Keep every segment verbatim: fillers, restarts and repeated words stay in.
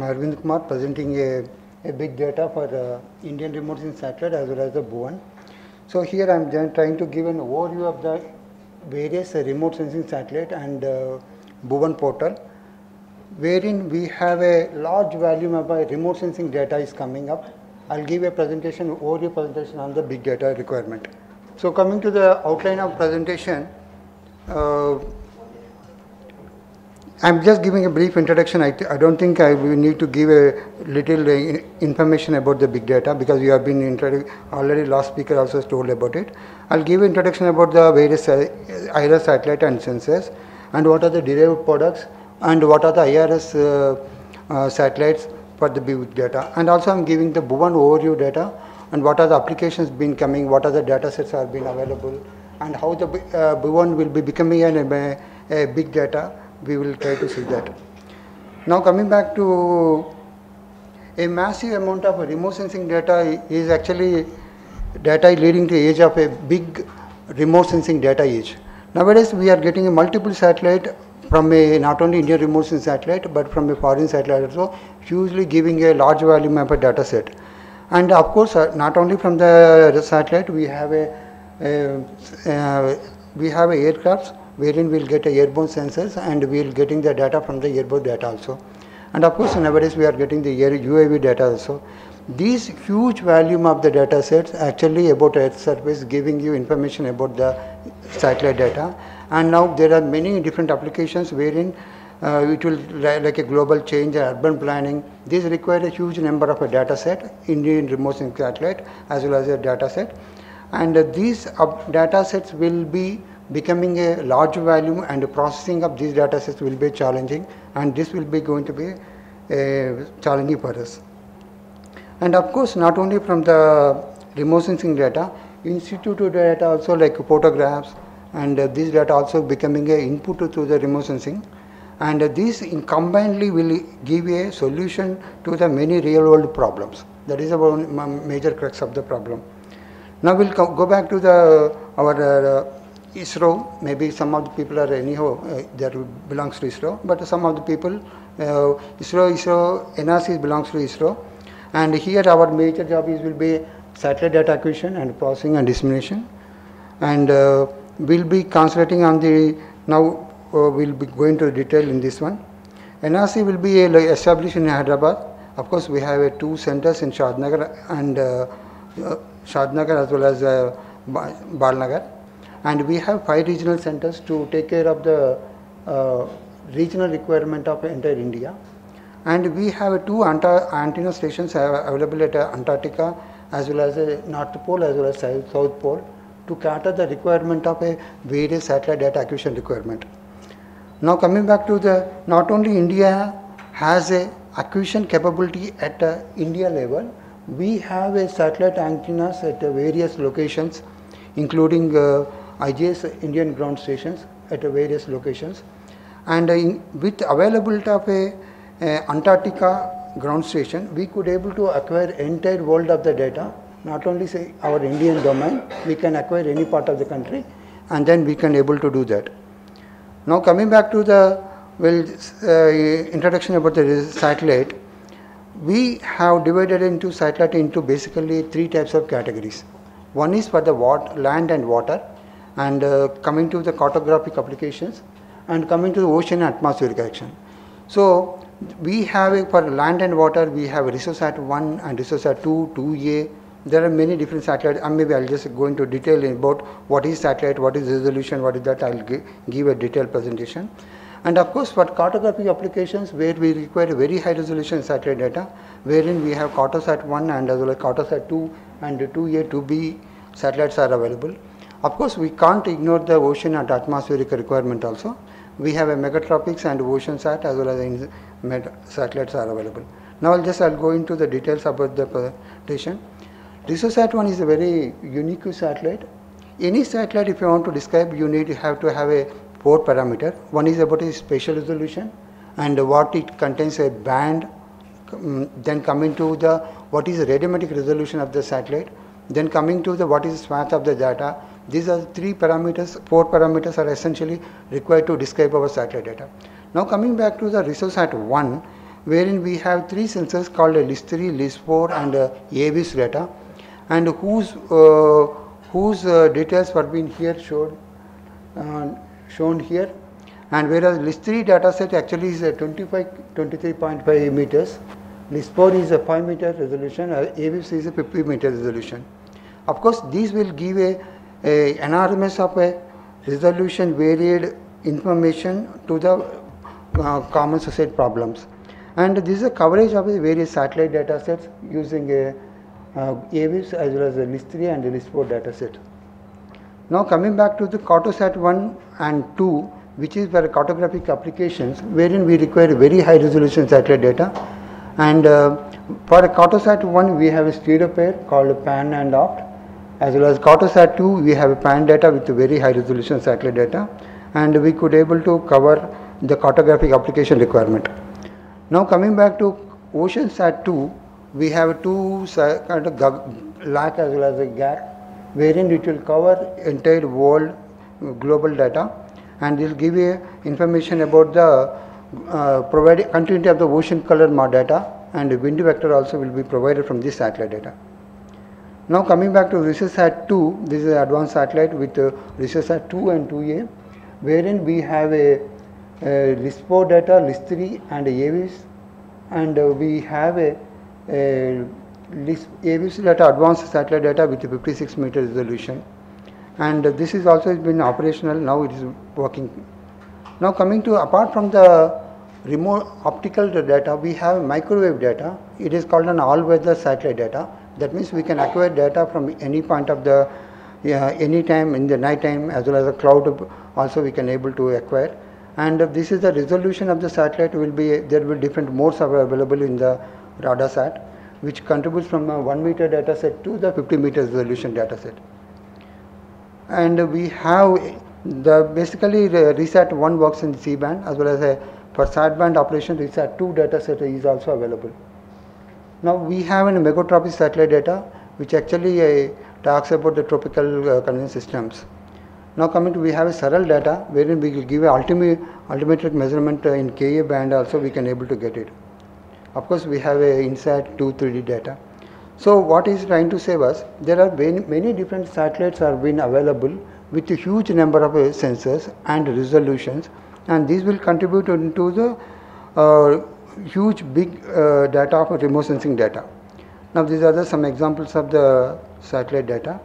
Arvind Kumar, presenting a, a big data for uh, Indian remote sensing satellite as well as the Bhuvan. So here I am trying to give an overview of the various uh, remote sensing satellite and uh, Bhuvan portal, wherein we have a large volume of uh, remote sensing data is coming up. I'll give a presentation, overview presentation on the big data requirement. So coming to the outline of presentation, uh, I'm just giving a brief introduction. I, I don't think I will need to give a little uh, information about the big data because you have been introduced already. Last speaker also told about it. I'll give an introduction about the various uh, I R S satellite and sensors, and what are the derived products, and what are the I R S uh, uh, satellites for the big data. And also I'm giving the Bhuvan overview data, and what are the applications been coming, what are the data sets are being available, and how the uh, Bhuvan will be becoming an, a, a big data. We will try to see that. Now coming back to a massive amount of remote sensing data is actually data leading to age of a big remote sensing data age. Nowadays we are getting a multiple satellite from a not only Indian remote sensing satellite but from a foreign satellite also, hugely giving a large volume of a data set. And of course uh, not only from the satellite we have a, a uh, we have a aircrafts wherein we'll get a airborne sensors and we'll getting the data from the airborne data also. And of course nowadays we are getting the U A V data also. These huge volume of the data sets actually about Earth surface giving you information about the satellite data. And now there are many different applications wherein uh, it will like a global change, urban planning. These require a huge number of a data set, Indian remote sensing satellite as well as a data set. And uh, these uh, data sets will be becoming a large volume, and the processing of these data sets will be challenging, and this will be going to be uh, challenging for us. And of course not only from the remote sensing data, instituted data also like photographs, and uh, these data also becoming a input to the remote sensing, and uh, these combinedly will give a solution to the many real world problems. That is our major crux of the problem. Now we'll go back to the our uh, ISRO. Maybe some of the people are anyhow uh, that belongs to ISRO, but some of the people uh, ISRO ISRO N R C belongs to ISRO, and here our major job is will be satellite data acquisition and processing and dissemination, and uh, we'll be concentrating on the now uh, we'll be going to detail in this one. N R C will be uh, established in Hyderabad. Of course we have uh, two centers in Shadnagar and uh, uh, Shadnagar as well as uh, Balnagar. And we have five regional centers to take care of the uh, regional requirement of entire India. And we have two antenna stations available at Antarctica as well as a North Pole as well as South Pole to cater the requirement of a various satellite data acquisition requirement. Now coming back to the, not only India has a acquisition capability at uh, India level, we have a satellite antennas at uh, various locations, including uh, I G S Indian ground stations at various locations, and in, with availability of a, a Antarctica ground station, we could able to acquire entire world of the data, not only say our Indian domain, we can acquire any part of the country, and then we can able to do that. Now coming back to the well uh, introduction about the satellite, we have divided into satellite into basically three types of categories. One is for the water, land and water, and uh, coming to the cartographic applications, and coming to the ocean and atmospheric action. So we have a, for land and water we have RISOSat one and RISOSat two, two A. There are many different satellites, and maybe I'll just go into detail about what is satellite, what is resolution, what is that. I'll give a detailed presentation. And of course for cartographic applications where we require very high resolution satellite data, wherein we have Cartosat one and as well as Cartosat two and two A, two B satellites are available. Of course we can't ignore the ocean and atmospheric requirement also. We have a Megatropics and OceanSat as well as satellites are available. Now I'll just I'll go into the details about the presentation. RISOSat one is a very unique satellite. Any satellite, if you want to describe, you need to have to have a four parameter. One is about its spatial resolution and what it contains a band. Um, then coming to the what is the radiometric resolution of the satellite. Then coming to the what is the swath of the data. These are three parameters, four parameters are essentially required to describe our satellite data. Now coming back to the RISOSat one, wherein we have three sensors called LIS three, LIS four and uh, A V I S data, and whose uh, whose uh, details were being here shown uh, shown here. And whereas LIS three data set actually is a twenty-five, twenty-three point five meters, LIS four is a five meter resolution, uh, A V I S is a fifty meter resolution. Of course, these will give a, a enormous of a resolution varied information to the uh, common society problems. And this is a coverage of the various satellite data sets using a uh, A V I S as well as the LIS three and the LIS four data set. Now coming back to the Cartosat one and two, which is for cartographic applications, wherein we require very high resolution satellite data. And uh, for Cartosat one, we have a stereo pair called PAN and OPT, as well as Cartosat two, we have a PAN data with very high resolution satellite data, and we could able to cover the cartographic application requirement. Now coming back to OceanSat two, we have two kind of L A C as well as a G A C, wherein it will cover entire world global data, and it will give you information about the uh, provided continuity of the ocean color data, and the wind vector also will be provided from this satellite data. Now coming back to RISASat two, this is an advanced satellite with uh, RISASat two and two A, wherein we have a, a LIS four data, LIS three and a A V I S, and uh, we have a, a LIS, A V I S data, advanced satellite data with fifty-six meter resolution, and uh, this is also been operational, now it is working. Now coming to, apart from the remote optical data, we have microwave data. It is called an all-weather satellite data. That means we can acquire data from any point of the, uh, any time in the night time, as well as the cloud also we can able to acquire. And uh, this is the resolution of the satellite will be, there will be different modes are available in the RadarSat, which contributes from a one meter data set to the fifty meter resolution data set. And we have the basically the RISAT one works in the C band, as well as a for sat band operation RISAT two data set is also available. Now we have a megatropic satellite data, which actually uh, talks about the tropical uh, convective systems. Now coming to, we have a SARAL data, wherein we will give a ultimate altimetric measurement uh, in Ka band also we can able to get it. Of course, we have a INSAT two three D data. So what is trying to say was, there are many, many different satellites are being available with a huge number of uh, sensors and resolutions, and these will contribute into the uh, huge big uh, data of remote sensing data. Now these are the some examples of the satellite data.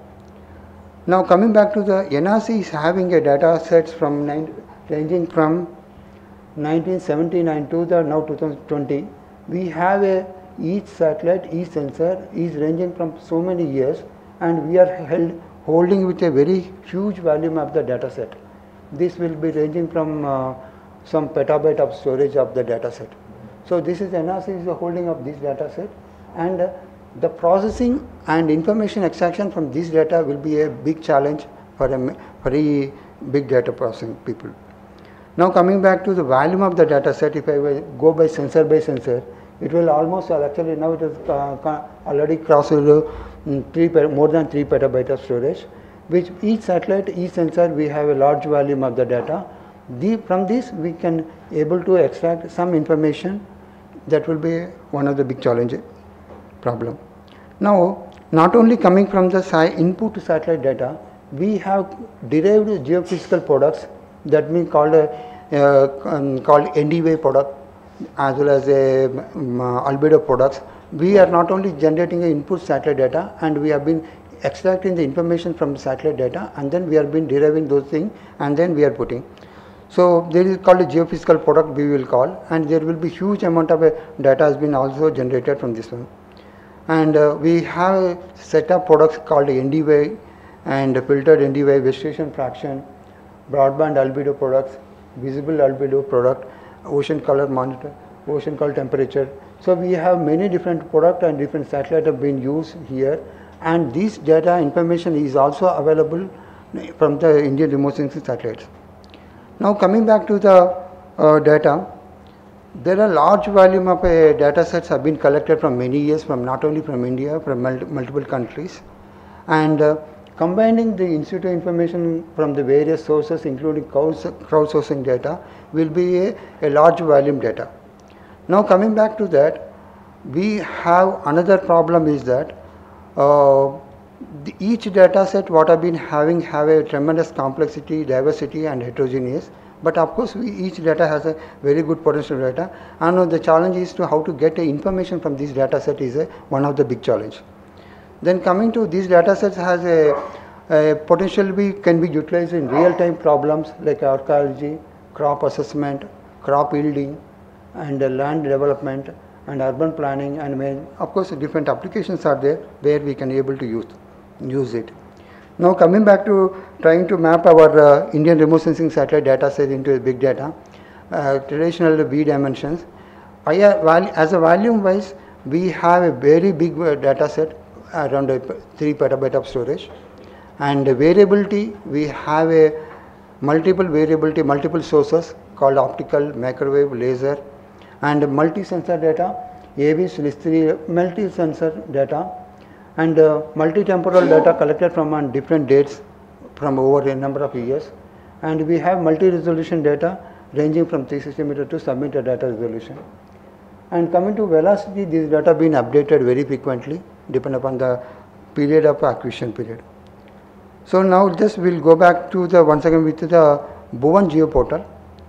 Now coming back to the N R C is having a data sets from nine, ranging from nineteen seventy-nine to the now two thousand twenty. We have a each satellite, each sensor is ranging from so many years, and we are held holding with a very huge volume of the data set. This will be ranging from uh, some petabyte of storage of the data set. So this is N R C is the holding of this data set, and uh, the processing and information extraction from this data will be a big challenge for a very big data processing people. Now coming back to the volume of the data set, if I will go by sensor by sensor, it will almost uh, actually now it is uh, already crossed uh, three more than three petabyte of storage, which each satellite, each sensor, we have a large volume of the data. The, from this we can able to extract some information. That will be one of the big challenge problem. Now not only coming from the input to satellite data, we have derived geophysical products that means called a, uh, um, called N D V product, as well as a um, uh, albedo products. We are not only generating a input satellite data, and we have been extracting the information from the satellite data, and then we have been deriving those things, and then we are putting. So there is called a geophysical product we will call, and there will be huge amount of uh, data has been also generated from this one. And uh, we have a set of products called N D V and filtered N D V, vegetation fraction, broadband albedo products, visible albedo product, ocean color monitor, ocean color temperature. So we have many different products and different satellites have been used here, and this data information is also available from the Indian remote sensing satellites. Now coming back to the uh, data, there are large volume of uh, data sets have been collected from many years, from not only from India, from mul multiple countries, and uh, combining the in situ information from the various sources, including crowdsourcing data, will be a, a large volume data. Now coming back to that, we have another problem is that uh, the, each data set what I've been having have a tremendous complexity, diversity and heterogeneous. But of course, we, each data has a very good potential data, and uh, the challenge is to how to get uh, information from this data set is uh, one of the big challenge. Then coming to these data sets has a, a potential be, can be utilized in real-time problems like archaeology, crop assessment, crop yielding, and uh, land development, and urban planning, and main, of course different applications are there where we can able to use, use it. Now coming back to trying to map our uh, Indian remote sensing satellite data set into a big data, uh, traditional V dimensions. I, uh, as a volume wise, we have a very big uh, data set, around uh, three petabyte of storage, and uh, variability, we have a multiple variability, multiple sources called optical, microwave, laser, and multi-sensor data, A Vs, L I S three, multi-sensor data, and uh, multi-temporal data collected from on different dates from over a number of years, and we have multi-resolution data ranging from three sixty meter to sub-meter data resolution. And coming to velocity, these data being updated very frequently depending upon the period of acquisition period. So now just we'll go back to the once again with the Bhuvan Geo portal,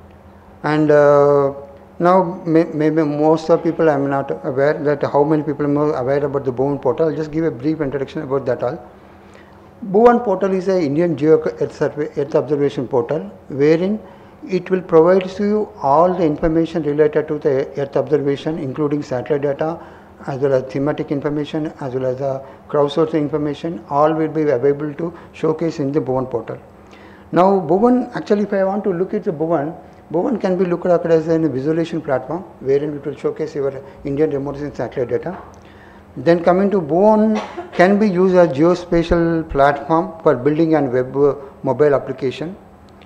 and uh, now may, maybe most of people I am not aware that how many people are aware about the Bhuvan portal. I'll just give a brief introduction about that all. Bhuvan portal is a Indian Geo Earth, Survey, Earth observation portal wherein it will provide to you all the information related to the Earth observation, including satellite data as well as thematic information as well as the crowdsourcing information. All will be available to showcase in the Bhuvan portal. Now Bhuvan, actually if I want to look at the Bhuvan, Bhuvan can be looked at as a visualization platform wherein it will showcase your Indian remote sensing satellite data. Then coming to Bhuvan can be used as geospatial platform for building and web uh, mobile application.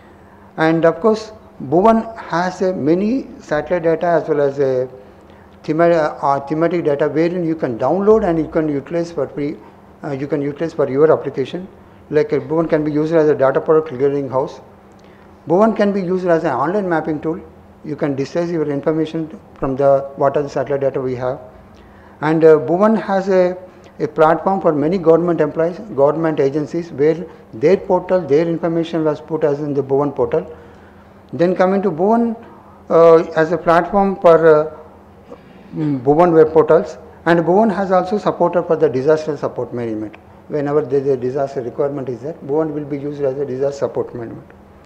And of course, Bhuvan has a many satellite data as well as a thematic, uh, thematic data wherein you can download and you can utilize for free. Uh, you can utilize for your application. Like uh, Bhuvan can be used as a data product clearing house. Bhuvan can be used as an online mapping tool. You can distress your information from the what are the satellite data we have. And uh, Bhuvan has a, a platform for many government employees, government agencies where their portal, their information was put as in the Bhuvan portal. Then coming to Bhuvan uh, as a platform for uh, Bhuvan web portals, and Bhuvan has also supported for the disaster support management. Whenever there is a disaster requirement is there, Bhuvan will be used as a disaster support management.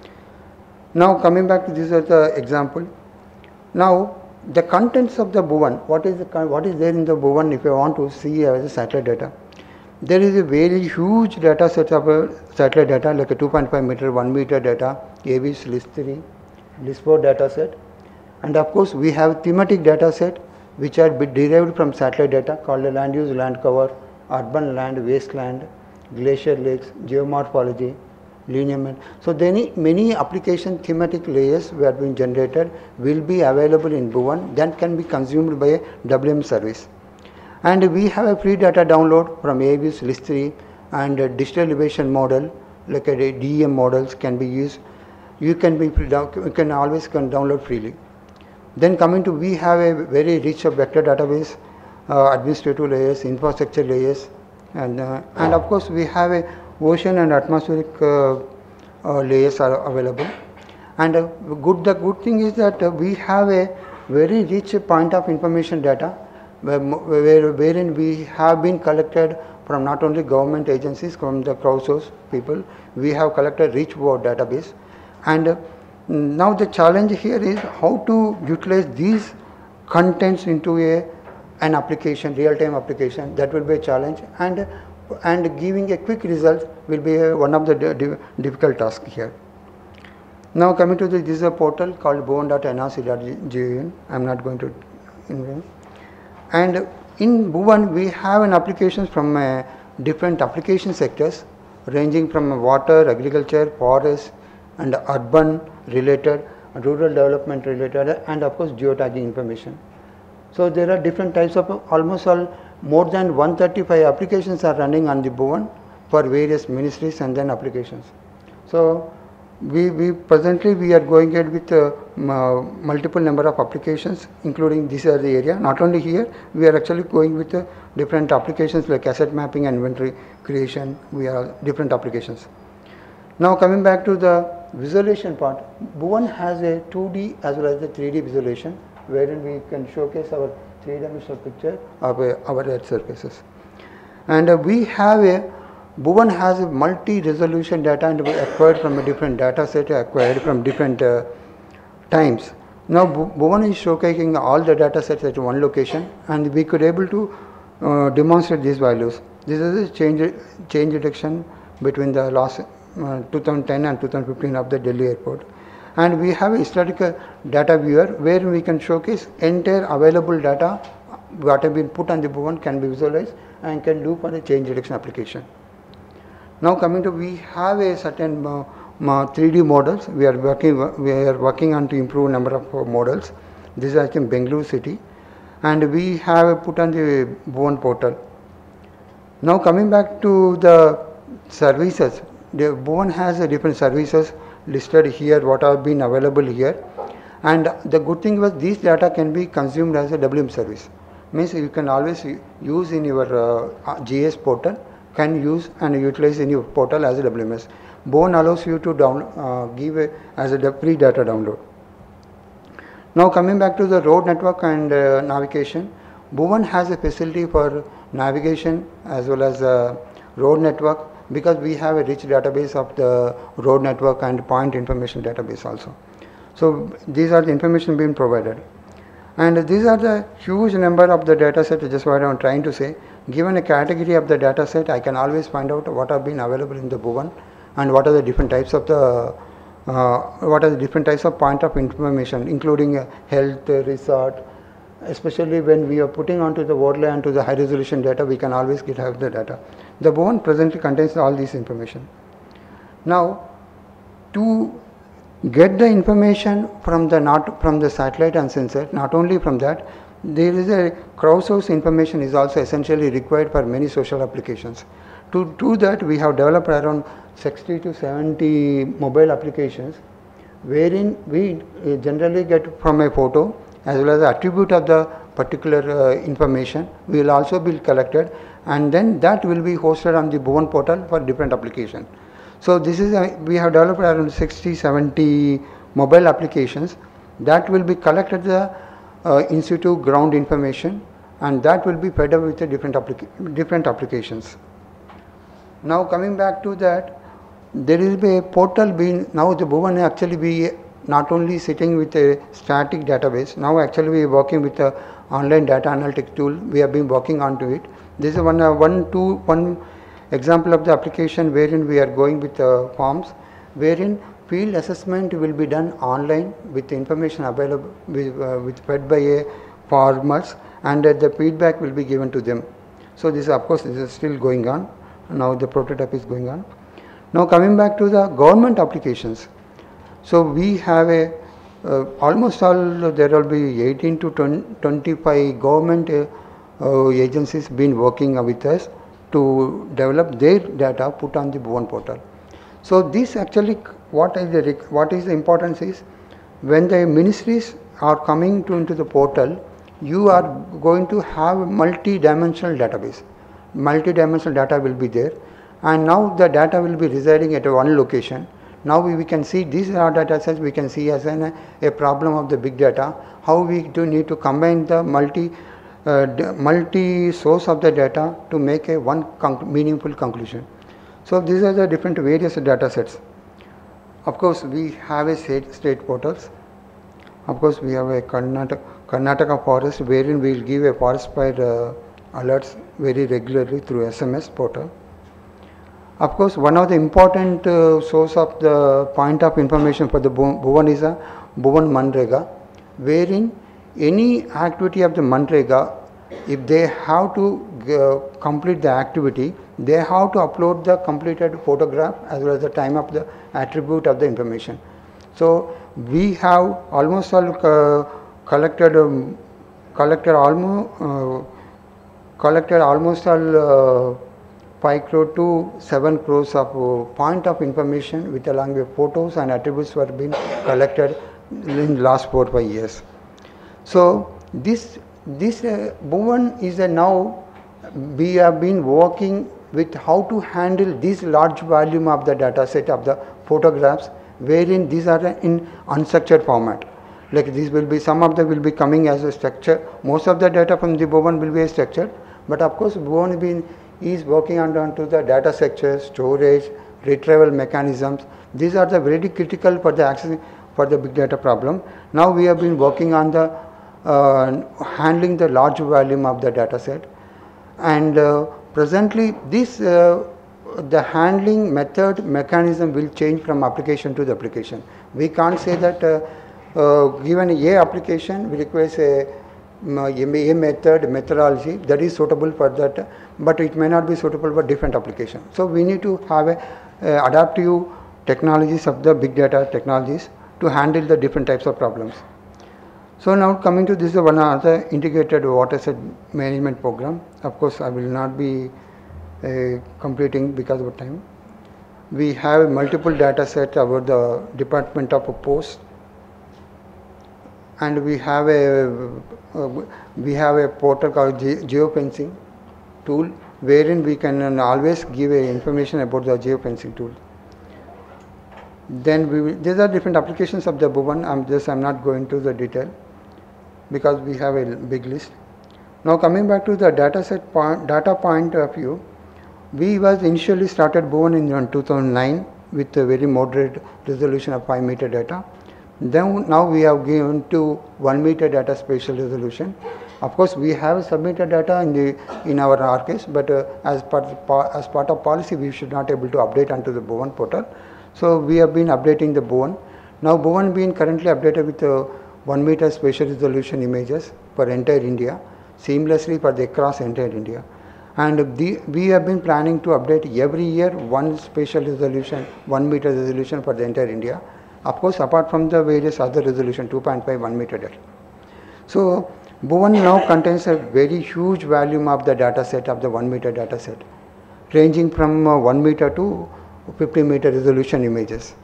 Now coming back to this as the example. Now the contents of the Bhuvan, what is the, what is there in the Bhuvan if you want to see as a satellite data? There is a very huge data set of uh, satellite data like a two point five meter, one meter data, A Vs, L I S three, L I S four data set, and of course we have thematic data set which are derived from satellite data called the land use, land cover, urban land, wasteland, glacier lakes, geomorphology, lineament. So then many application thematic layers who have been generated will be available in Bhuvan that can be consumed by a W M service. And we have a free data download from A Vs, L I S three, and a digital elevation model like a D E M models can be used. You can be you can always can download freely. Then coming to we have a very rich vector database, uh, administrative layers, infrastructure layers, and uh, and of course we have a ocean and atmospheric uh, uh, layers are available. And uh, good the good thing is that uh, we have a very rich point of information data where, where wherein we have been collected from not only government agencies, from the crowdsource people, we have collected rich word database. And uh, now the challenge here is how to utilize these contents into a an application, real-time application. That will be a challenge, and and giving a quick result will be a, one of the di difficult tasks here. Now coming to the, this is a portal called bhuvan dot N R C dot G O N. I am not going to invent. And in Bhuvan we have an applications from uh, different application sectors ranging from water, agriculture, forest, and urban related, rural development related, and of course geotagging information. So there are different types of almost all more than one hundred thirty-five applications are running on the Bhuvan for various ministries and then applications. So we, we presently we are going ahead with uh, multiple number of applications, including this are the area. Not only here, we are actually going with uh, different applications like asset mapping and inventory creation. We are different applications. Now coming back to the visualization part, Bhuvan has a two D as well as a three D visualization, wherein we can showcase our three-dimensional picture of uh, our earth surfaces. And uh, we have a Bhuvan has a multi-resolution data and acquired from a different data set, acquired from different uh, times. Now Bhuvan is showcasing all the data sets at one location, and we could able to uh, demonstrate these values. This is a change change detection between the last uh, two thousand ten and two thousand fifteen of the Delhi airport. And we have a historical data viewer where we can showcase entire available data what have been put on the Bhuvan can be visualized and can do for the change detection application. Now coming to, we have a certain uh, three D models. We are working we are working on to improve number of uh, models. This is in Bengaluru city, and we have put on the Bhuvan portal. Now coming back to the services, the Bhuvan has a different services listed here what have been available here, and the good thing was these data can be consumed as a W M service. Means you can always use in your uh, G S portal, can use and utilize in your portal as a W M S. Bhuvan allows you to down, uh, give a, as a free data download. Now coming back to the road network and uh, navigation, Bhuvan has a facility for navigation as well as uh, road network, because we have a rich database of the road network and point information database also. So these are the information being provided. And these are the huge number of the data set, just what I am trying to say. Given a category of the data set, I can always find out what have been available in the Bhuvan and what are the different types of the uh, what are the different types of point of information, including uh, health, uh, resort. Especially when we are putting onto the overlay onto the high resolution data, we can always get have the data. The Bhuvan presently contains all this information. Now, to get the information from the not from the satellite and sensor, not only from that, there is a crowdsource information is also essentially required for many social applications. To do that, we have developed around sixty to seventy mobile applications, wherein we generally get from a photo as well as the attribute of the particular uh, information will also be collected, and then that will be hosted on the Bhuvan portal for different application. So this is a, we have developed around sixty, seventy mobile applications that will be collected the uh, in situ ground information, and that will be fed up with the different, applica different applications. Now coming back to that, there will be a portal being, now the Bhuvan actually be not only sitting with a static database, now actually we are working with a online data analytics tool. We have been working onto it. This is one, uh, one, two, one example of the application wherein we are going with uh, forms, wherein field assessment will be done online with information available with, uh, with fed by a farmers, and uh, the feedback will be given to them. So this, of course, this is still going on. Now the prototype is going on. Now coming back to the government applications. So we have a uh, almost all, there will be eighteen to twenty-five government uh, uh, agencies been working with us to develop their data put on the Bhuvan portal. So this actually, what is the what is the importance is, when the ministries are coming to into the portal, you are going to have multi-dimensional database. Multi-dimensional data will be there, and now the data will be residing at one location. Now we, we can see these are data sets, we can see as an, a problem of the big data, how we do need to combine the multi uh, multi source of the data to make a one conc meaningful conclusion. So these are the different various data sets. Of course, we have a state, state portals. Of course, we have a Karnataka, Karnataka forest, wherein we will give a forest fire uh, alerts very regularly through S M S portal. Of course, one of the important uh, source of the point of information for the Bhuvan is a Bhuvan Manrega, wherein any activity of the Manrega, if they have to uh, complete the activity, they have to upload the completed photograph as well as the time of the attribute of the information. So we have almost all uh, collected um, collected almost uh, collected almost all uh, five crore to seven crores of uh, point of information with along with photos and attributes were being collected in last four five years. So this this uh, Bhuvan is a now we have been working with how to handle this large volume of the data set of the photographs, wherein these are in unstructured format. Like these will be, some of them will be coming as a structure. Most of the data from the Bhuvan will be structured, but of course Bhuvan been is working on onto the data structure, storage, retrieval mechanisms. These are the very critical for the access for the big data problem. Now we have been working on the uh, handling the large volume of the data set, and uh, presently this uh, the handling method mechanism will change from application to the application. We can't say that uh, uh, given a application we requires a, a method methodology that is suitable for that, but it may not be suitable for different application. So we need to have a uh, adaptive technologies of the big data technologies to handle the different types of problems. So now coming to this is one other integrated watershed management program. Of course I will not be uh, completing because of time. We have multiple data set about the Department of Post, and we have a uh, we have a portal called Ge geofencing tool, wherein we can always give a information about the geofencing tool. Then we will, these are different applications of the Bhuvan. I'm just I'm not going to the detail because we have a big list. Now coming back to the data set point, data point of view, we was initially started Bhuvan in two thousand nine with a very moderate resolution of five meter data. Then now we have given to one meter data spatial resolution. Of course, we have submitted data in the in our archives, but uh, as part as part of policy, we should not able to update onto the Bhuvan portal. So we have been updating the Bhuvan. Now Bhuvan being currently updated with uh, one meter spatial resolution images for entire India, seamlessly for the across entire India. And the, we have been planning to update every year one spatial resolution, one meter resolution for the entire India. Of course, apart from the various other resolution, two point five, one meter data. So Bhuvan now contains a very huge volume of the data set of the one meter data set, ranging from uh, one meter to fifty meter resolution images.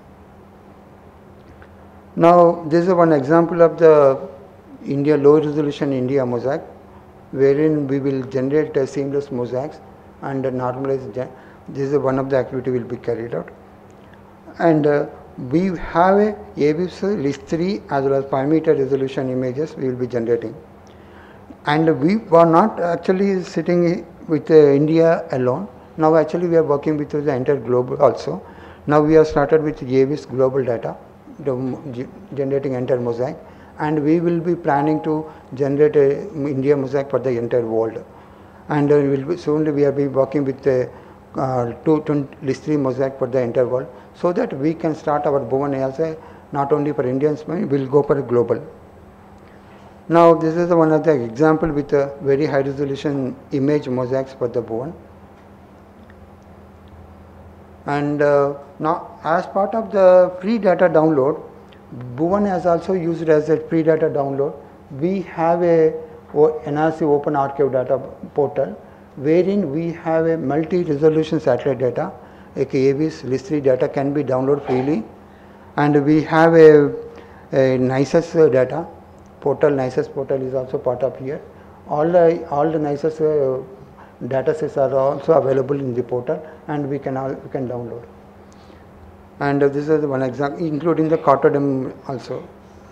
Now this is one example of the India low resolution India mosaic, wherein we will generate a seamless mosaics and normalize. This is one of the activity will be carried out, and uh, we have a A V I S list three as well as five meter resolution images we will be generating. And we were not actually sitting with uh, India alone. Now actually we are working with the entire globe also. Now we have started with A V I S global data, the generating entire mosaic, and we will be planning to generate a India mosaic for the entire world. And uh, we'll be, soon we will be working with the uh, two list three mosaic for the entire world, so that we can start our Bhuvan as a not only for Indians, but we will go for a global. Now this is one of the example with a very high resolution image mosaics for the Bhuvan. And uh, now as part of the free data download, Bhuvan has also used as a free data download. We have a N R C Open Archive data portal, wherein we have a multi-resolution satellite data, like A V I S list three data can be downloaded freely, and we have a, a NICES data portal. NICES portal is also part of here. All the all the NICES uh, data sets are also available in the portal, and we can all, we can download. And uh, this is one example, including the Cartodem also.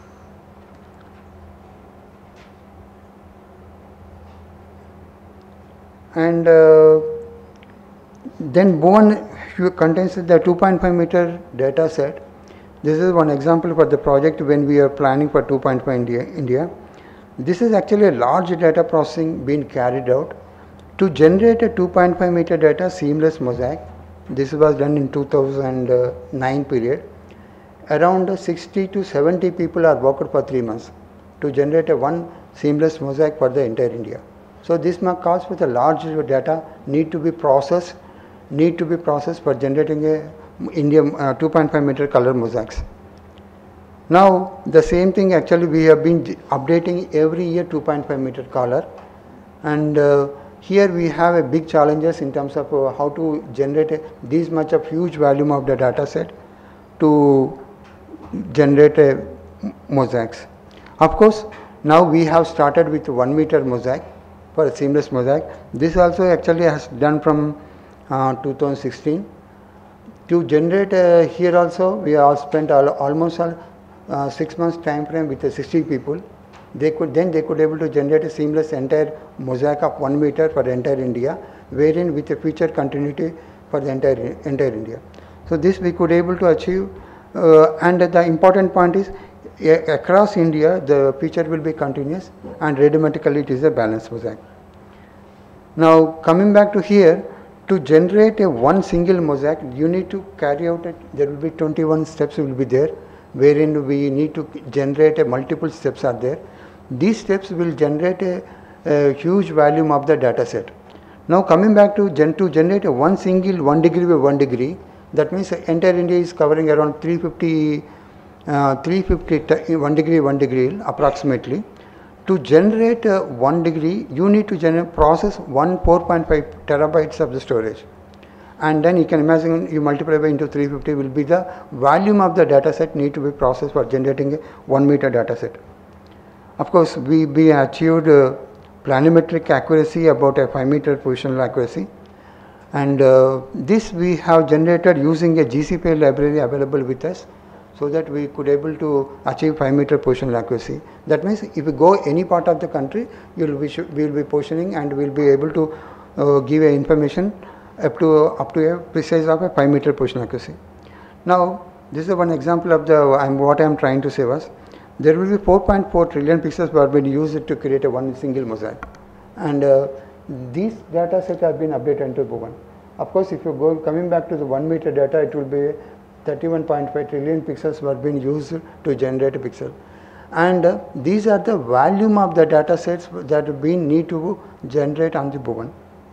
And uh, then Bhuvan contains the two point five meter data set. This is one example for the project when we are planning for two point five India, India. This is actually a large data processing being carried out to generate a two point five meter data seamless mosaic. This was done in two thousand nine period. Around sixty to seventy people are worked for three months to generate a one seamless mosaic for the entire India. So this cost with a large data need to be processed, need to be processed for generating a India uh, two point five meter color mosaics. Now the same thing actually we have been updating every year two point five meter color, and uh, Here we have a big challenges in terms of uh, how to generate a, this much of huge volume of the data set to generate a mosaics. Of course, now we have started with one meter mosaic for a seamless mosaic. This also actually has done from uh, two thousand sixteen. To generate uh, here also, we have spent all, almost all, uh, six months time frame with uh, sixty people. They could then they could able to generate a seamless entire mosaic of one meter for the entire India, wherein with a feature continuity for the entire entire India. So this we could able to achieve, uh, and the important point is uh, across India the feature will be continuous, and radiometrically it is a balanced mosaic. Now coming back to here, to generate a one single mosaic, you need to carry out it. There will be twenty-one steps will be there, wherein we need to generate a multiple steps are there. These steps will generate a, a huge volume of the data set. Now coming back to gen to generate a one single one degree by one degree, that means entire India is covering around three fifty, uh, three fifty one degree one degree approximately. To generate uh, one degree, you need to generate process one four point five terabytes of the storage, and then you can imagine you multiply by into three fifty will be the volume of the data set need to be processed for generating a one meter data set. Of course, we, we achieved uh, planimetric accuracy about a five meter positional accuracy, and uh, this we have generated using a G C P L library available with us, so that we could able to achieve five meter positional accuracy. That means if we go any part of the country, you will be we will be positioning and we will be able to uh, give a information up to up to a precise of a five meter positional accuracy. Now this is one example of the I'm what I am trying to say was, there will be four point four trillion pixels were being used to create a one single mosaic, and uh, these data sets have been updated into Bhuvan. Of course, if you go coming back to the one meter data, it will be thirty-one point five trillion pixels were being used to generate a pixel, and uh, these are the volume of the data sets that we need to generate on the Bhuvan.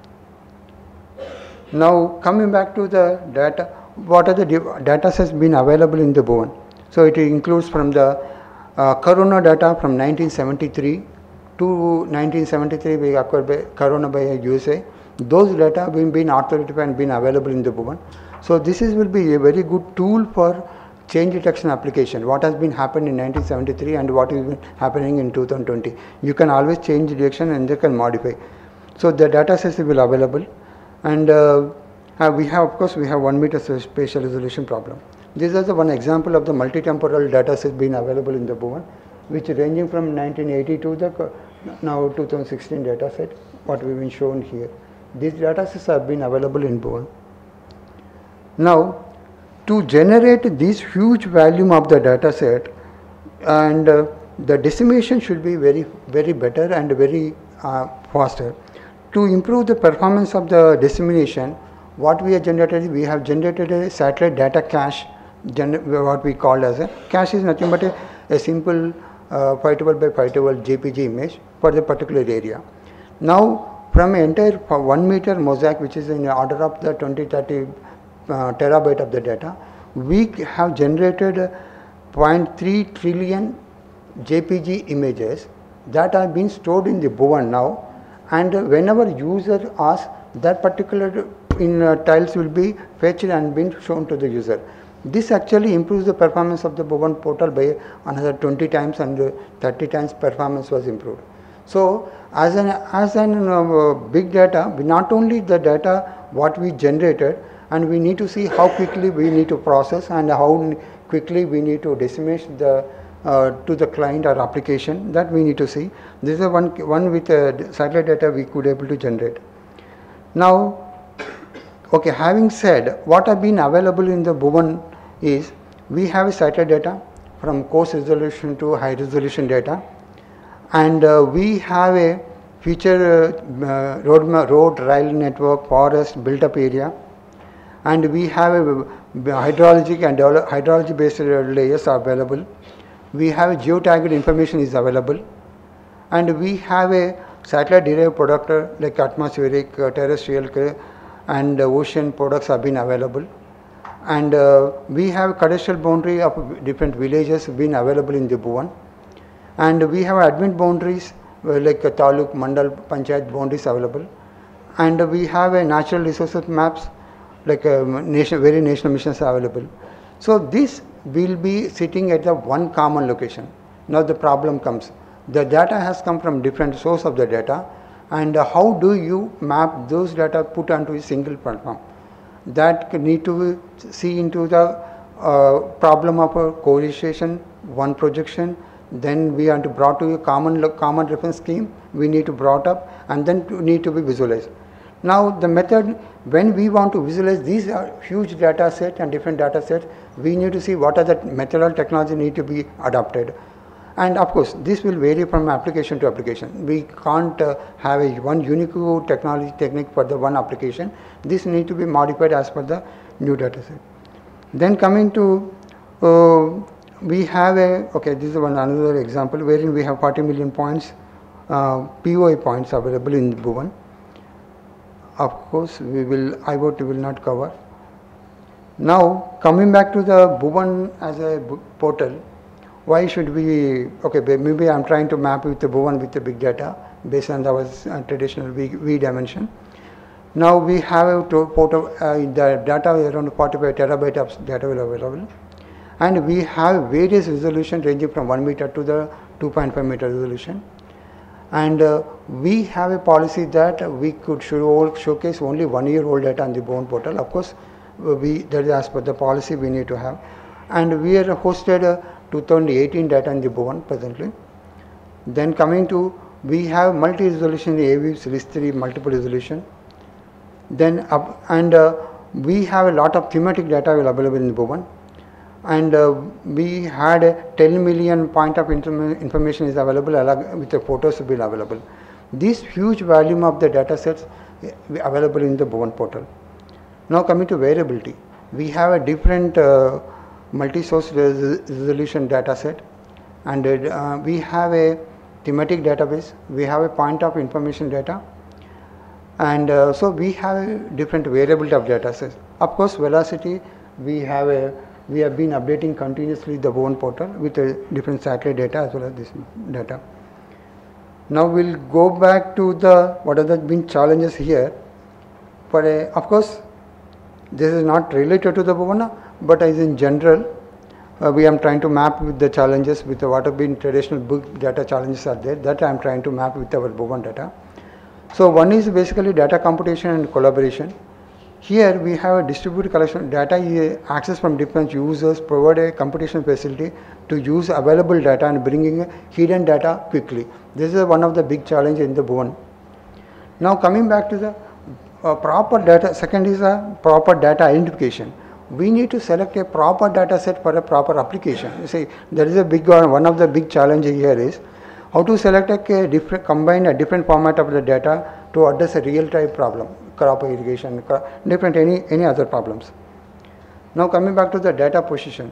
Now coming back to the data, what are the data sets been available in the Bhuvan? So it includes from the uh, corona data from nineteen seventy-three to nineteen seventy-three we acquired by corona by U S A. Those data have been, been authoritative and been available in the Bhuvan. So this is will be a very good tool for change detection application. What has been happened in nineteen seventy-three and what is happening in two thousand twenty. You can always change the direction and they can modify. So the data sets will be available, and uh, uh, we have of course we have one meter spatial resolution problem. This is the one example of the multi-temporal data set being available in the Bhuvan, which is ranging from nineteen eighty to the now two thousand sixteen data set. What we've been shown here. These data sets have been available in Bhuvan. Now, to generate this huge volume of the data set, and uh, the decimation should be very, very better and very uh, faster. To improve the performance of the dissemination, what we have generated, we have generated a satellite data cache, what we call as a cache is nothing but a, a simple uh, five twelve by five twelve J P G image for the particular area. Now, from an entire one meter mosaic, which is in the order of the twenty thirty Uh, terabyte of the data, we have generated zero point three trillion J P G images that are being stored in the Bhuvan now, and uh, whenever user asks, that particular in uh, tiles will be fetched and been shown to the user. This actually improves the performance of the Bhuvan portal by another twenty times, and uh, thirty times performance was improved. So as an as an uh, big data, we not only the data what we generated, and we need to see how quickly we need to process and how quickly we need to disseminate the uh, to the client or application, that we need to see. This is one one with uh, satellite data we could able to generate. Now, okay, having said what have been available in the Bhuvan is, we have a satellite data from coarse resolution to high resolution data, and uh, we have a feature uh, road road rail network, forest, built up area. And we have a hydrologic and hydrology based layers are available. We have a geotagged information is available, and we have a satellite derived product like atmospheric, uh, terrestrial and uh, ocean products have been available, and uh, we have cadastral boundary of different villages been available in the Bhuvan, and we have admin boundaries uh, like uh, taluk, mandal, panchayat boundaries available. and we have a natural resources maps, like a nation, very national missions are available. So this will be sitting at the one common location. Now the problem comes. The data has come from different source of the data, and uh, how do you map those data put onto a single platform? That need to see into the uh, problem of a correlation, one projection, then we have to brought to a common common reference scheme, we need to brought up, and then to need to be visualized. Now the method, when we want to visualize these are huge data set and different data sets, we need to see what are the methodological technology need to be adopted. And of course, this will vary from application to application. We can't uh, have a one unique technology technique for the one application. This need to be modified as per the new data set. Then coming to, uh, we have a, okay, this is one another example wherein we have forty million points, uh, P O I points available in Bhuvan. Of course, we will, I O T will not cover. Now, coming back to the Bhuvan as a portal, why should we, okay, maybe I am trying to map with the Bhuvan with the big data based on our uh, traditional V, v dimension. Now we have a portal, uh, the data around forty-five terabyte of data available, and we have various resolution ranging from one meter to the two point five meter resolution. And uh, we have a policy that we could show, showcase only one year old data on the Bhuvan portal. Of course, we, that is as per the policy we need to have. And we are hosted uh, two thousand eighteen data in the Bhuvan presently. Then coming to, we have multi-resolution A V Series three multiple resolution. Then up, and uh, we have a lot of thematic data available in the Bhuvan. And uh, we had a ten million point of information is available with the photos will be available. This huge volume of the data sets available in the Bhuvan portal. Now coming to variability, we have a different uh, multi-source resolution data set, and uh, we have a thematic database, we have a point of information data, and uh, so we have a different variability of data sets. Of course, velocity, we have a we have been updating continuously the Bhuvan portal with a different satellite data as well as this data. Now we'll go back to the what are the been challenges here. For a, of course, this is not related to the Bhuvan, but as in general, uh, we are trying to map with the challenges with the what have been traditional book data challenges are there. That I am trying to map with our Bhuvan data. So one is basically data computation and collaboration. Here we have a distributed collection data is access from different users, provide a computation facility to use available data and bringing hidden data quickly. This is one of the big challenges in the Bhuvan. Now coming back to the uh, proper data, second is a proper data identification. We need to select a proper data set for a proper application. You see, there is a big one, one of the big challenges here is how to select a different, combine a different format of the data to address a real-time problem. Crop irrigation, different any, any other problems. Now coming back to the data position.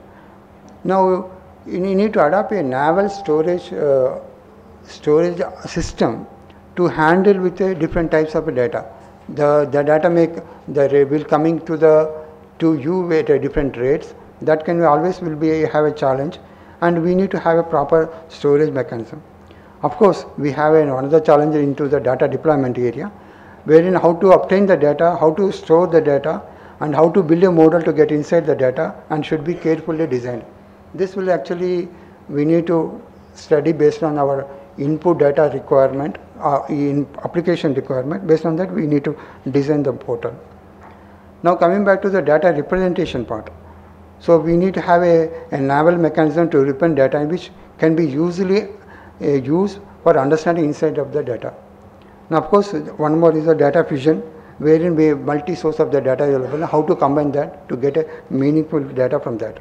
Now you need to adopt a naval storage uh, storage system to handle with uh, different types of data. The, the data make the will coming to the to you at a different rates. That can always will be have a challenge, and we need to have a proper storage mechanism. Of course, we have an, another challenge into the data deployment area, wherein how to obtain the data, how to store the data, and how to build a model to get inside the data, and should be carefully designed. This will actually, we need to study based on our input data requirement, uh, in application requirement. Based on that, we need to design the portal. Now coming back to the data representation part. So we need to have a, a naval mechanism to represent data which can be usually uh, used for understanding inside of the data. Now of course, one more is the data fusion, wherein we have multi-source of the data available, how to combine that to get a meaningful data from that.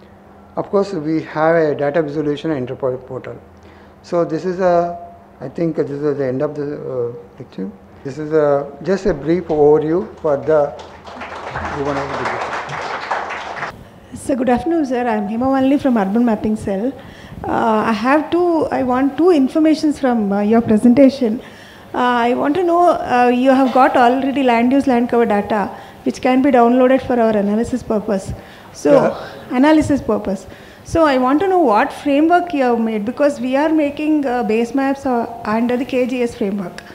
Of course, we have a data visualization and interpret portal. So this is a, I think this is the end of the uh, lecture. This is a, just a brief overview for the So good afternoon, sir. I am Hema Malini from Urban Mapping Cell. Uh, I have two, I want two informations from uh, your presentation. Uh, I want to know, uh, you have got already land use land cover data which can be downloaded for our analysis purpose. So, yeah. analysis purpose. So I want to know what framework you have made, because we are making uh, base maps uh, under the K G S framework.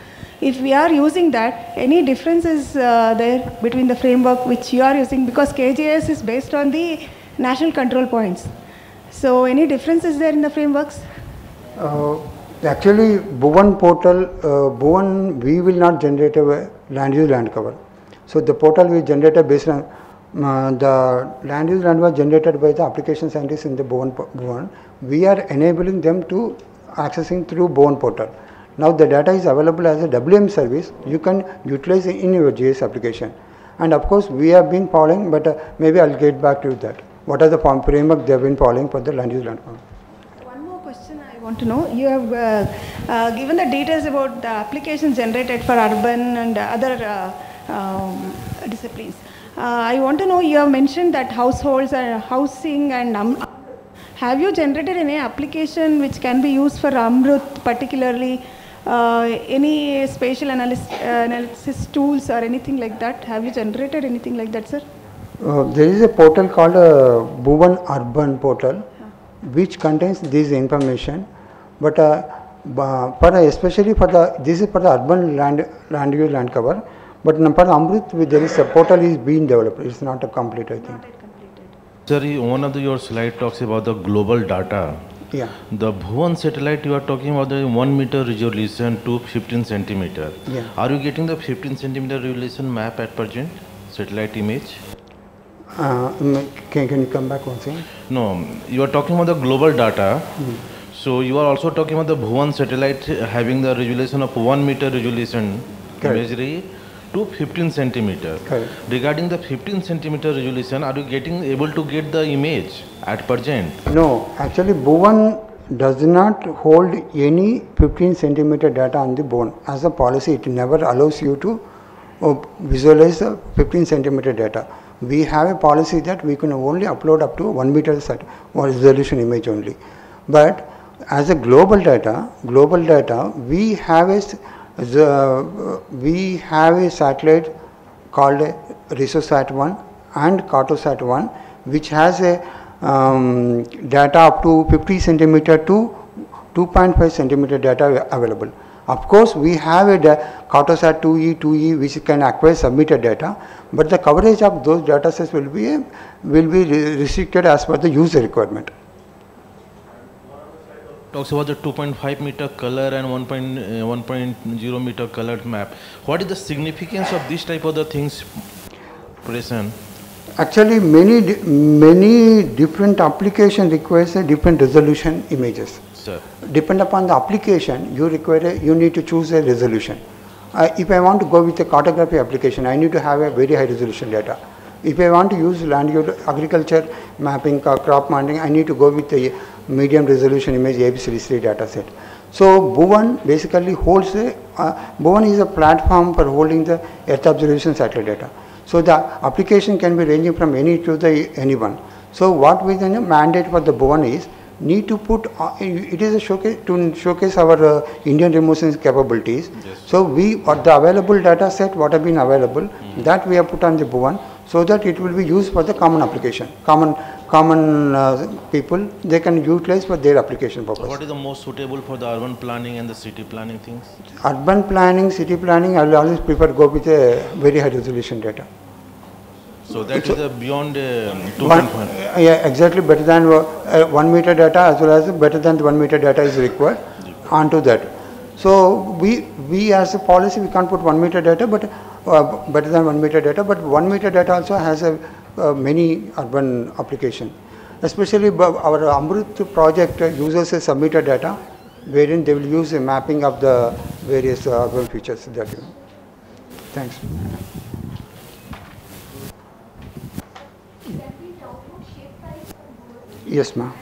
if we are using that, any differences uh, there between the framework which you are using, because K J S is based on the national control points. So any differences there in the frameworks? Uh, actually, Bhuvan portal, uh, Bhuvan, we will not generate a land use land cover. So the portal we generated based on uh, the land use land was generated by the application scientists in the Bhuvan, Bhuvan. We are enabling them to accessing through Bhuvan portal. Now the data is available as a W M service. You can utilize it in your G I S application. And of course, we have been following, but uh, maybe I'll get back to that. What are the form framework they have been following for the land use land cover? One more question I want to know. You have uh, uh, given the details about the applications generated for urban and other uh, um, disciplines. Uh, I want to know, you have mentioned that households and housing and um, have you generated any application which can be used for Amrut particularly? Uh, any spatial analysis, uh, analysis tools or anything like that? Have you generated anything like that, sir? Uh, there is a portal called uh, Bhuvan Urban portal, huh. which contains this information. But uh, for especially for the this is for the urban land land use land cover. But for Amrut, there is a portal is being developed. It's not a complete, I think. Not yet completed. Sir, one of the, your slide talks about the global data. Yeah. The Bhuvan satellite you are talking about the one meter resolution to fifteen centimeter. Yeah. Are you getting the fifteen centimeter resolution map at present? Satellite image? Uh, can, can you come back once again? No, you are talking about the global data. Mm. So you are also talking about the Bhuvan satellite having the resolution of one meter resolution imagery to fifteen centimeter. Correct. Regarding the fifteen centimeter resolution, are you getting able to get the image at present? No, actually Bhuvan does not hold any fifteen centimeter data on the bone. As a policy, it never allows you to uh, visualize the fifteen centimeter data. We have a policy that we can only upload up to one meter set or resolution image only. But as a global data, global data, we have a The, uh, we have a satellite called RISOSat one and Cartosat one, which has a um, data up to fifty centimeter to two point five centimeter data available. Of course, we have a Cartosat two E, two E which can acquire submitted data, but the coverage of those data sets will be a, will be restricted as per the user requirement. Talks about the two point five meter color and one point zero meter colored map. What is the significance of this type of the things present? Actually, many many different application requires a different resolution images. Sir. Depend upon the application, you require a, you need to choose a resolution. Uh, if I want to go with a cartography application, I need to have a very high resolution data. If I want to use land use agriculture mapping, crop monitoring, I need to go with a medium resolution image A B C D three data set. So Bhuvan basically holds a, uh, Bhuvan is a platform for holding the earth observation satellite data. So the application can be ranging from any to the anyone. So what we then mandate for the Bhuvan is need to put, uh, it is a showcase to showcase our uh, Indian remote sensing capabilities. Yes. So we, uh, the available data set, what have been available, mm. that we have put on the Bhuvan, so that it will be used for the common application. Common common uh, people, they can utilize for their application purpose. So what is the most suitable for the urban planning and the city planning things? Urban planning, city planning, I will always prefer to go with a very high resolution data. So that so is a beyond uh, two one, point five? Yeah, exactly, better than uh, one meter data as well as better than the one meter data is required onto that. So we, we as a policy, we can't put one meter data, but uh, better than one meter data, but one meter data also has a uh, many urban application. Especially our Amrut project uses a submitted data, wherein they will use a mapping of the various uh, urban features that you know. Thanks. Yes, ma'am.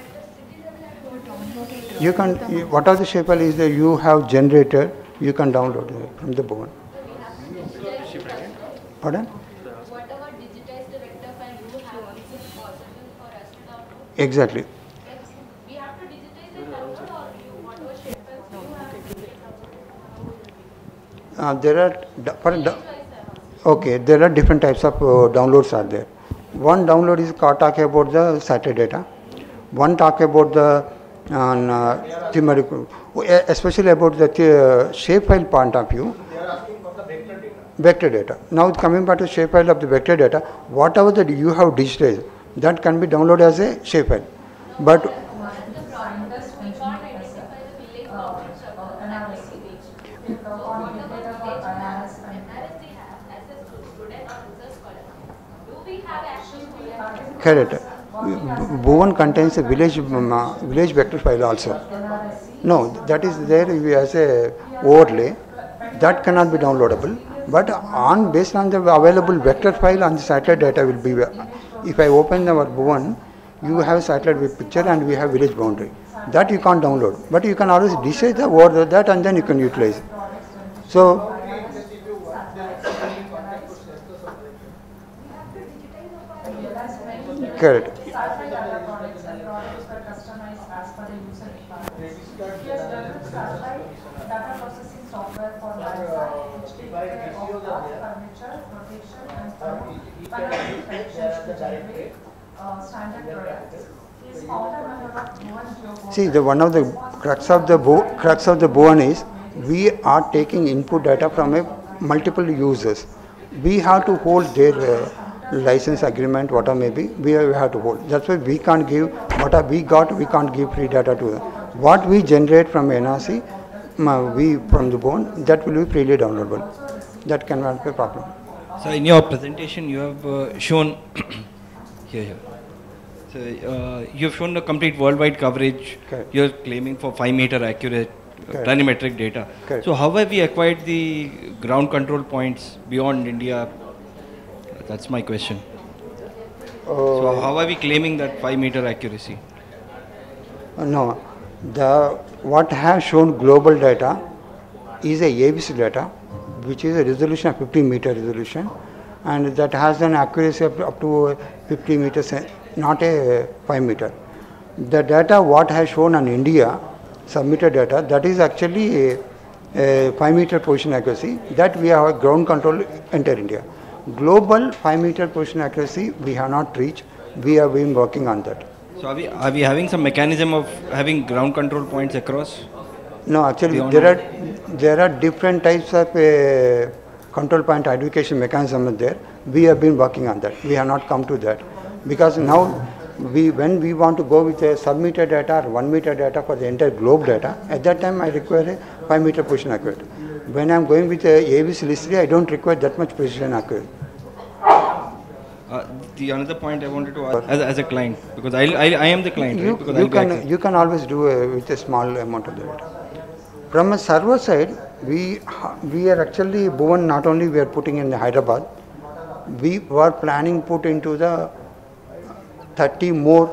You can, what are the shape file is that you have generated, you can download it from the Bhuvan. Pardon? Whatever digitized vector file you have, is it possible for us to download? Exactly. We have to digitize and download, or you, whatever shape files you have? Uh, there are, for, okay, there are different types of uh, downloads are there. One download is talk about the satellite data. One talk about the uh, thematic, especially about the uh, shape file point of view. Vector data. Now coming back to shapefile of the vector data, whatever that you have digitized, that can be downloaded as a shapefile. But correct. Bhuvan contains a village um, uh, village vector file also. No, that is there as a overlay. That cannot be downloadable. But on based on the available vector file on the satellite data will be. If I open our Bhuvan, you have satellite with picture and we have village boundary. That you can't download. But you can always decide the over that and then you can utilize. So. Correct. See, the one of the crux of the crux of the Bhuvan is we are taking input data from a multiple users. We have to hold their uh, license agreement, whatever may be, we have to hold. That's why we can't give what we got, we can't give free data to them. What we generate from N R C, we from the Bhuvan, that will be freely downloadable. That cannot be a problem. So in your presentation, you have uh, shown here, here. So uh, you have shown the complete worldwide coverage. Correct. You are claiming for five meter accurate uh, planimetric data. Correct. So how have we acquired the ground control points beyond India? That's my question. Uh, so how are we claiming that five meter accuracy? Uh, no, the what has shown global data is a A B C data, which is a resolution of fifty meter resolution, and that has an accuracy of up to fifty meters, not a five meter. The data what has shown on India, submitted data, that is actually a, a five meter position accuracy that we have ground control enter India. Global five meter position accuracy we have not reached. We have been working on that. So are we are we having some mechanism of having ground control points across? No, actually there are there are different types of uh, control point identification mechanism there. We have been working on that. We have not come to that because now we when we want to go with a sub-meter data or one meter data for the entire globe data, at that time I require a five meter position accurate. When I am going with a A B C list three, I don't require that much precision accurate. Uh, the another point I wanted to ask as, as a client, because I, I, I am the client, You, right? Because you I'll can get you can always do a, with a small amount of the data. From a server side, we we are actually Bhuvan not only we are putting in Hyderabad, we were planning put into the thirty more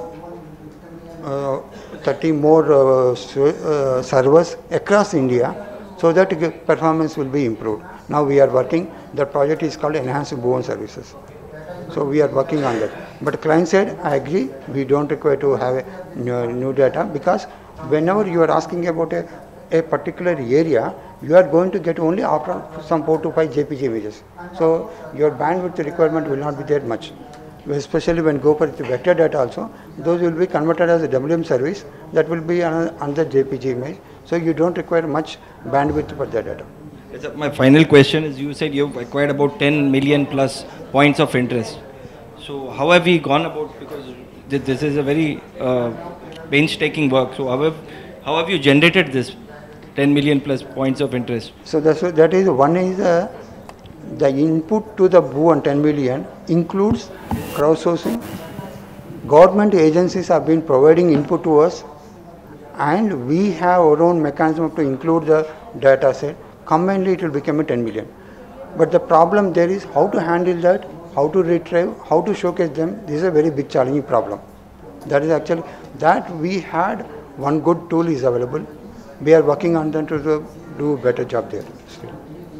uh, thirty more uh, uh, servers across India, so that performance will be improved. Now we are working. The project is called Enhanced Bhuvan Services. So we are working on that. But client side, I agree, we don't require to have a new, new data because whenever you are asking about a, a particular area, you are going to get only after some four to five J P G images. So your bandwidth requirement will not be there much. Especially when go for the vector data also, those will be converted as a W M service, that will be another, another J P G image. So you don't require much bandwidth for the data. Yes, sir. My final question is, you said you've acquired about ten million plus points of interest. So how have we gone about, because this is a very uh, painstaking work, so how have, how have you generated this ten million plus points of interest? So that's what, that is one is uh, the input to the Bhuvan ten million includes crowdsourcing. Government agencies have been providing input to us, and we have our own mechanism to include the data set. Combinedly it will become a ten million. But the problem there is how to handle that, how to retrieve, how to showcase them. This is a very big challenging problem. That is actually, that we had one good tool is available. We are working on them to do, do a better job there still.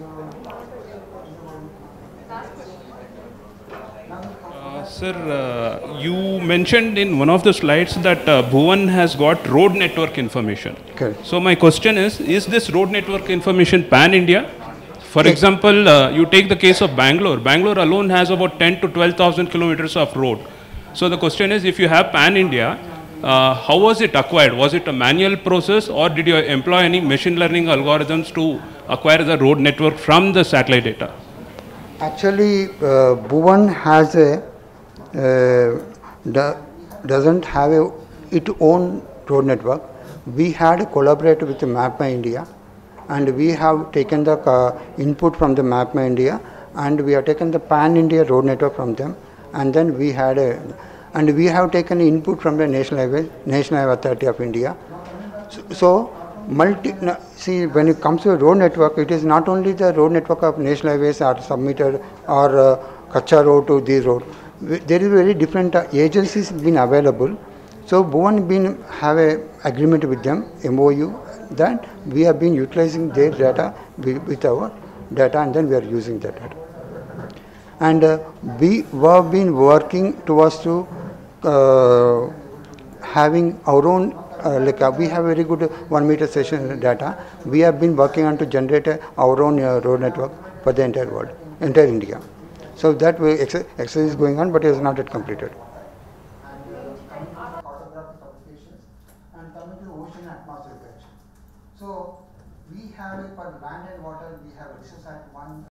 Uh, sir, uh, you mentioned in one of the slides that uh, Bhuvan has got road network information. Correct. So my question is, is this road network information pan-India? For example, uh, you take the case of Bangalore. Bangalore alone has about ten to twelve thousand kilometers of road. So the question is, if you have pan-India, Uh, how was it acquired? Was it a manual process, or did you employ any machine learning algorithms to acquire the road network from the satellite data? Actually, uh, Bhuvan has a uh, do, doesn't have a its own road network. We had collaborated with MapMyIndia, and we have taken the uh, input from the MapMyIndia, and we have taken the Pan India road network from them, and then we had a and we have taken input from the National Highway National Highway Authority of India. So, so multi no, see when it comes to road network, it is not only the road network of national highways are submitted or uh, Kacha road to this road. There is very different uh, agencies been available. So Bhuvan been have a agreement with them, M O U, that we have been utilizing their data with, with our data, and then we are using that data. And uh, we have been working towards to uh, having our own uh, like uh, we have very good one meter session data. We have been working on to generate uh, our own uh, road network for the entire world, entire India. So that way exercise is going on, but it is not yet completed. And coming to the ocean atmosphere. So we have it for land and water. We have resource at one.